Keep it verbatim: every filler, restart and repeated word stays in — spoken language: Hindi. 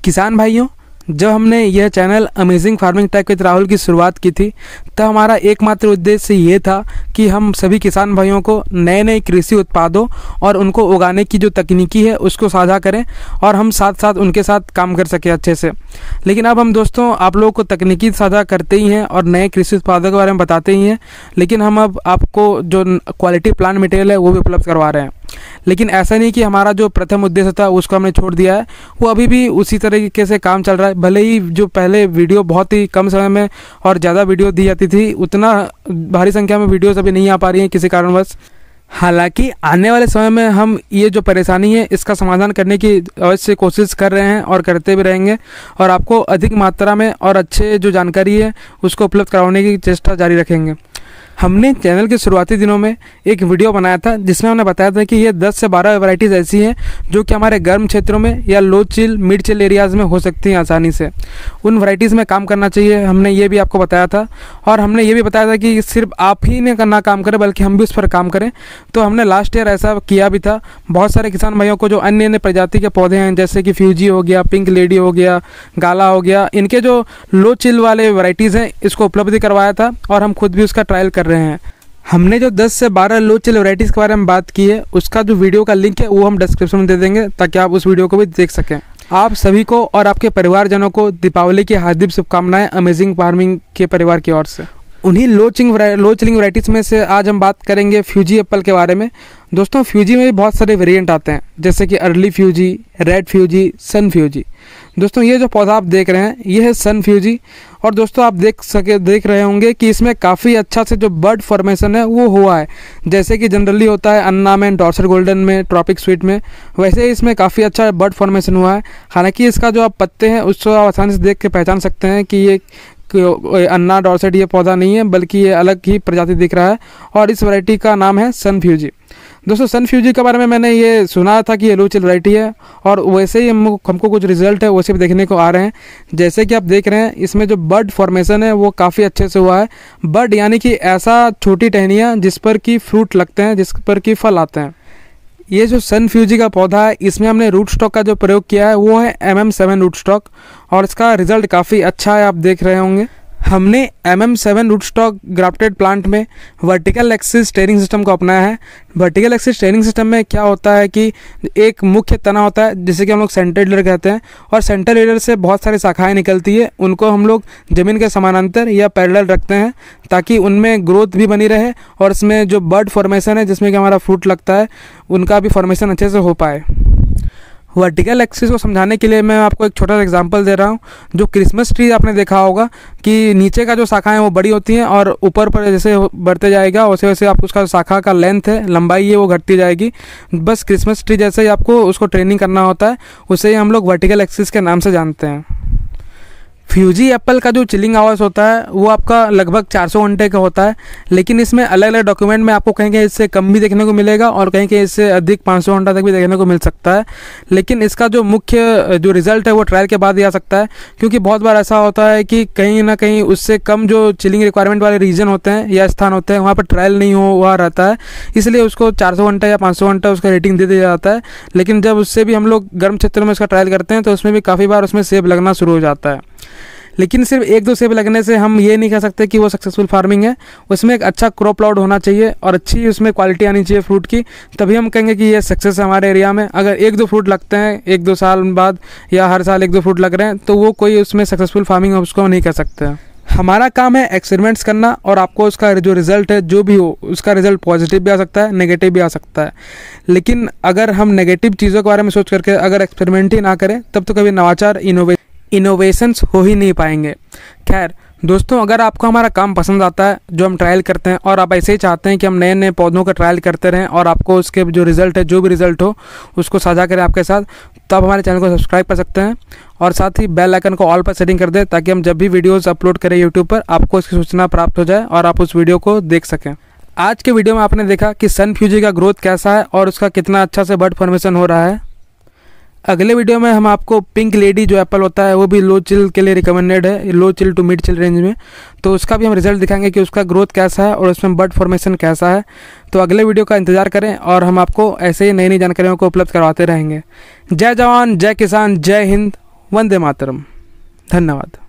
किसान भाइयों, जब हमने यह channel amazing farming tech with Rahul की शुरुआत की थी तब हमारा एकमात्र उद्देश्य ये था कि हम सभी किसान भाइयों को नए नए कृषि उत्पादों और उनको उगाने की जो तकनीकी है उसको साझा करें और हम साथ साथ उनके साथ काम कर सकें अच्छे से। लेकिन अब हम दोस्तों आप लोगों को तकनीकी साझा करते ही हैं और नए कृषि उत्पादों के बारे में बताते ही हैं, लेकिन हम अब आपको जो क्वालिटी प्लांट मटेरियल है वो भी उपलब्ध करवा रहे हैं। लेकिन ऐसा नहीं कि हमारा जो प्रथम उद्देश्य था उसको हमने छोड़ दिया है, वो अभी भी उसी तरीके से काम चल रहा है। भले ही जो पहले वीडियो बहुत ही कम समय में और ज़्यादा वीडियो दी जाती थी, उतना भारी संख्या में वीडियोस अभी नहीं आ पा रही हैं किसी कारणवश। हालांकि आने वाले समय में हम ये जो परेशानी है इसका समाधान करने की अवश्य कोशिश कर रहे हैं और करते भी रहेंगे और आपको अधिक मात्रा में और अच्छे जो जानकारी है उसको उपलब्ध करवाने की चेष्टा जारी रखेंगे। हमने चैनल के शुरुआती दिनों में एक वीडियो बनाया था जिसमें हमने बताया था कि ये दस से बारह वैरायटीज़ ऐसी हैं जो कि हमारे गर्म क्षेत्रों में या low chill mid chill areas में हो सकती हैं आसानी से। उन वैरायटीज़ में काम करना चाहिए, हमने ये भी आपको बताया था। और हमने ये भी बताया था कि सिर्फ आप ही ने करना काम करें बल्कि हम भी उस पर काम करें। तो हमने लास्ट ईयर ऐसा किया भी था। बहुत सारे किसान भाइयों को जो अन्य अन्य प्रजाति के पौधे हैं जैसे कि फ्यूजी हो गया, पिंक लेडी हो गया, गाला हो गया, इनके जो लो चिल वाले वैरायटीज़ हैं इसको उपलब्ध करवाया था और हम खुद भी उसका ट्रायल कर रहे हैं। हमने जो दस से बारह लो चिल वैरायटीज़ के बारे में बात की है उसका जो वीडियो का लिंक है वो हम डिस्क्रिप्शन में दे देंगे ताकि आप उस वीडियो को भी देख सकें। आप सभी को और आपके परिवारजनों को दीपावली की हार्दिक शुभकामनाएं अमेजिंग फार्मिंग के परिवार की ओर से। उन्हीं लो चिंग लो चिलिंग वैरायटीज़ में से आज हम बात करेंगे फ्यूजी एप्पल के बारे में। दोस्तों फ्यूजी में भी बहुत सारे वेरिएंट आते हैं जैसे कि early Fuji, red Fuji, sun Fuji. दोस्तों ये जो पौधा आप देख रहे हैं ये है सन फ्यूजी और दोस्तों आप देख सके देख रहे होंगे कि इसमें काफ़ी अच्छा से जो बर्ड फॉर्मेशन है वो हुआ है। जैसे कि जनरली होता है अन्ना में, डॉर्सर गोल्डन में, ट्रॉपिक स्वीट में, वैसे इसमें काफ़ी अच्छा बर्ड फॉर्मेशन हुआ है। हालांकि इसका जो आप पत्ते हैं उसको आप आसानी से देख के पहचान सकते हैं कि ये अन्ना डॉर्सेट ये पौधा नहीं है बल्कि ये अलग ही प्रजाति दिख रहा है और इस वैरायटी का नाम है सन फ्यूजी। दोस्तों सन फ्यूजी के बारे में मैंने ये सुना था कि ये लो चिल वैरायटी है और वैसे ही हम हमको कुछ रिजल्ट है वैसे भी देखने को आ रहे हैं। जैसे कि आप देख रहे हैं इसमें जो बर्ड फॉर्मेशन है वो काफ़ी अच्छे से हुआ है। बर्ड यानी कि ऐसा छोटी टहनियाँ जिस पर कि फ्रूट लगते हैं, जिस पर कि फल आते हैं। ये जो सन फ्यूजी का पौधा है इसमें हमने रूट स्टॉक का जो प्रयोग किया है वो है M M seven rootstock और इसका रिजल्ट काफ़ी अच्छा है, आप देख रहे होंगे। हमने M M seven rootstock grafted plant में वर्टिकल एक्सिस ट्रेनिंग सिस्टम को अपनाया है। वर्टिकल एक्सिस ट्रेनिंग सिस्टम में क्या होता है कि एक मुख्य तना होता है जिसे कि हम लोग सेंटर लीडर कहते हैं और सेंटर लीडर से बहुत सारी शाखाएं निकलती है, उनको हम लोग ज़मीन के समानांतर या पैरेलल रखते हैं ताकि उनमें ग्रोथ भी बनी रहे और इसमें जो बर्ड फॉर्मेशन है जिसमें कि हमारा फ्रूट लगता है उनका भी फॉर्मेशन अच्छे से हो पाए। वर्टिकल एक्सिस को समझाने के लिए मैं आपको एक छोटा सा एग्जांपल दे रहा हूँ। जो क्रिसमस ट्री आपने देखा होगा कि नीचे का जो शाखाएं वो बड़ी होती हैं और ऊपर पर जैसे बढ़ते जाएगा वैसे वैसे आप उसका शाखा का लेंथ है, लंबाई है, वो घटती जाएगी। बस क्रिसमस ट्री जैसे ही आपको उसको ट्रेनिंग करना होता है, उसे ही हम लोग वर्टिकल एक्सिस के नाम से जानते हैं। फ्यूजी एप्पल का जो चिलिंग आवर्स होता है वो आपका लगभग चार सौ घंटे का होता है, लेकिन इसमें अलग अलग डॉक्यूमेंट में आपको कहीं कहीं इससे कम भी देखने को मिलेगा और कहीं कहीं इससे अधिक पाँच सौ घंटा तक भी देखने को मिल सकता है। लेकिन इसका जो मुख्य जो रिजल्ट है वो ट्रायल के बाद ही आ सकता है, क्योंकि बहुत बार ऐसा होता है कि कहीं ना कहीं उससे कम जो चिलिंग रिक्वायरमेंट वाले रीजन होते हैं या स्थान होते हैं वहाँ पर ट्रायल नहीं हो हुआ रहता है, इसलिए उसको चार सौ घंटा या पाँच सौ घंटा उसका रेटिंग दे दिया जाता है। लेकिन जब उससे भी हम लोग गर्म क्षेत्रों में उसका ट्रायल करते हैं तो उसमें भी काफ़ी बार उसमें सेब लगना शुरू हो जाता है। लेकिन सिर्फ एक दो सेब लगने से हम ये नहीं कह सकते कि वो सक्सेसफुल फार्मिंग है। उसमें एक अच्छा क्रॉप लाउड होना चाहिए और अच्छी उसमें क्वालिटी आनी चाहिए फ्रूट की, तभी हम कहेंगे कि ये सक्सेस है हमारे एरिया में। अगर एक दो फ्रूट लगते हैं एक दो साल बाद या हर साल एक दो फ्रूट लग रहे हैं तो वो कोई उसमें सक्सेसफुल फार्मिंग उसको नहीं कह सकते। हमारा काम है एक्सपेरिमेंट्स करना और आपको उसका जो रिज़ल्ट है जो भी हो उसका रिज़ल्ट पॉजिटिव भी आ सकता है, नेगेटिव भी आ सकता है। लेकिन अगर हम नेगेटिव चीज़ों के बारे में सोच करके अगर एक्सपेरिमेंट ही ना करें तब तो कभी नवाचार इनोवे इनोवेशंस हो ही नहीं पाएंगे। खैर दोस्तों, अगर आपको हमारा काम पसंद आता है जो हम ट्रायल करते हैं और आप ऐसे ही चाहते हैं कि हम नए नए पौधों का ट्रायल करते रहें और आपको उसके जो रिज़ल्ट है जो भी रिज़ल्ट हो उसको साझा करें आपके साथ, तो आप हमारे चैनल को सब्सक्राइब कर सकते हैं और साथ ही बेल आइकन को ऑल पर सेटिंग कर दें ताकि हम जब भी वीडियोज़ अपलोड करें यूट्यूब पर आपको इसकी सूचना प्राप्त हो जाए और आप उस वीडियो को देख सकें। आज के वीडियो में आपने देखा कि सन फ्यूजी का ग्रोथ कैसा है और उसका कितना अच्छा से बर्ड फॉर्मेशन हो रहा है। अगले वीडियो में हम आपको पिंक लेडी जो एप्पल होता है वो भी लो चिल के लिए रिकमेंडेड है, low chill to mid chill range में, तो उसका भी हम रिजल्ट दिखाएंगे कि उसका ग्रोथ कैसा है और उसमें बर्ड फॉर्मेशन कैसा है। तो अगले वीडियो का इंतजार करें और हम आपको ऐसे ही नई नई जानकारियों को उपलब्ध करवाते रहेंगे। जय जवान, जय किसान, जय हिंद, वंदे मातरम। धन्यवाद।